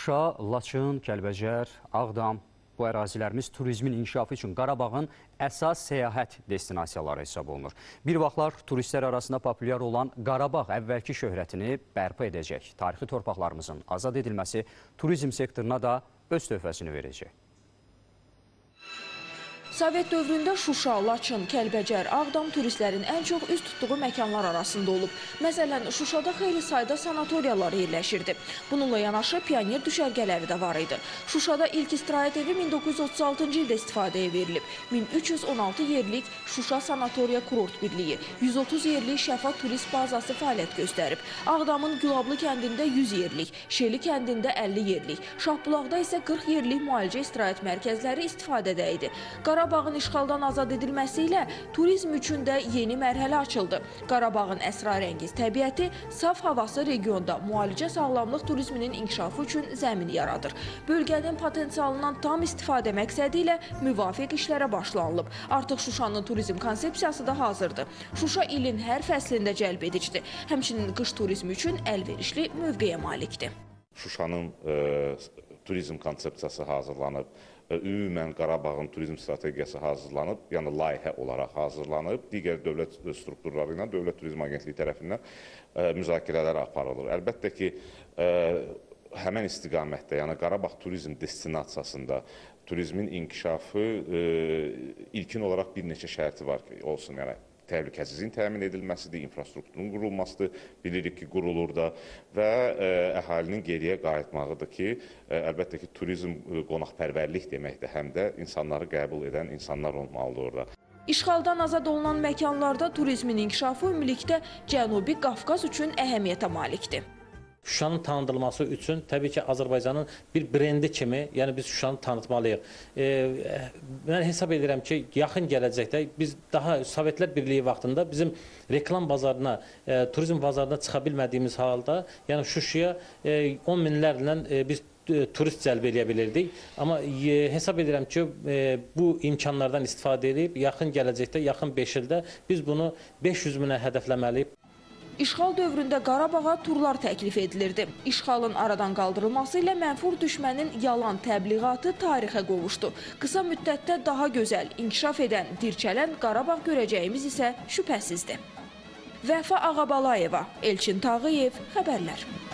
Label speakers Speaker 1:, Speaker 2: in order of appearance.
Speaker 1: Şuşa, Laçın, Kəlbəcər, Ağdam bu ərazilərimiz turizmin inkişafı üçün Qarabağın əsas səyahət destinasiyaları hesab olunur. Bir vaxtlar turistlər arasında populyar olan Qarabağ əvvəlki şöhrətini bərpa edəcək. Tarixi torpaqlarımızın azad edilməsi turizm sektoruna da öz töhfəsini verəcək.
Speaker 2: Sovet dövründə Şuşa, Laçın, Kəlbəcər, Ağdam turistlərin ən çox üz tutduğu məkanlar arasında olub. Məsələn, Şuşada xeyli sayda sanatoriyalar yerləşirdi. Bununla yanaşı pioner düşərgələri də var idi. Şuşada ilk istirahət evi 1936-cı ildə istifadəyə verilib. 1316 yerlik Şuşa Sanatoriya Kurort Birliyi, 130 yerlik Şəfa turist bazası fəaliyyət göstərib. Ağdamın Gülablı kəndində 100 yerlik, Şeli kəndində 50 yerlik, Şahbulaqda isə 40 yerlik müalicə istirahət mərkəzləri istifadədə idi. Qarabağın işğaldan azad edilməsi ilə turizm üçün də yeni mərhələ açıldı. Qarabağın əsrarəngiz təbiəti, saf havası regionda müalicə sağlamlıq turizminin inkişafı üçün zəmin yaradır. Bölgənin potensialından tam istifadə məqsədi ilə müvafiq işlərə başlanılıb. Artıq Şuşanın turizm konsepsiyası da hazırdır. Şuşa ilin hər fəslində cəlb edicidir. Həmçinin qış turizmi üçün əlverişli mövqeyə malikdir.
Speaker 3: Şuşanın turizm konsepsiyası hazırlanıb. Ümumən Qarabağın turizm strategiyası hazırlanıb, yəni layihə olaraq hazırlanıb. Digər dövlət strukturları ilə Dövlət Turizm Agentliyi tərəfindən müzakirələr aparılır. Əlbəttə ki, həmən istiqamətdə, yəni Qarabağ turizm destinasiyasında turizmin inkişafı ilkin olaraq bir neçə şərti var ki, olsun. Yəni təhlükəsizliyin təmin edilməsidir, infrastrukturun qurulmasıdır, bilirik ki, qurulur da və əhalinin geriyə qayıtmağıdır ki, əlbəttə ki, turizm qonaqpərvərlik deməkdir, həm də insanları qəbul edən insanlar olmalıdır orada.
Speaker 2: İşğaldan azad olunan məkanlarda turizmin inkişafı ümumilikdə Cənubi Qafqaz üçün əhəmiyyətə malikdir.
Speaker 4: Şuşanın tanıdılması üçün təbii ki, Azərbaycanın bir brendi kimi, yəni biz Şuşanı tanıtmalıyıq. Mən hesab edirəm ki, yaxın gələcəkdə biz daha Sovetlər Birliyi vaxtında bizim reklam bazarına, turizm bazarına çıxa bilmədiyimiz halda, yəni Şuşaya 10 minlərlə biz turist cəlb edə bilirdik. Amma hesab edirəm ki, bu imkanlardan istifadə edib, yaxın gələcəkdə, yaxın 5 ildə biz bunu 500 minə hədəfləməliyik.
Speaker 2: İşğal dövründə Qarabağa turlar təklif edilirdi. İşğalın aradan qaldırılması ilə mənfur düşmənin yalan təbliğatı tarixə qovuşdu. Qısa müddətdə daha gözəl, inkişaf edən, dirçələn Qarabağ görəcəyimiz isə şübhəsizdir. Vəfa Ağabalayeva, Elçin Tağıyev, xəbərlər.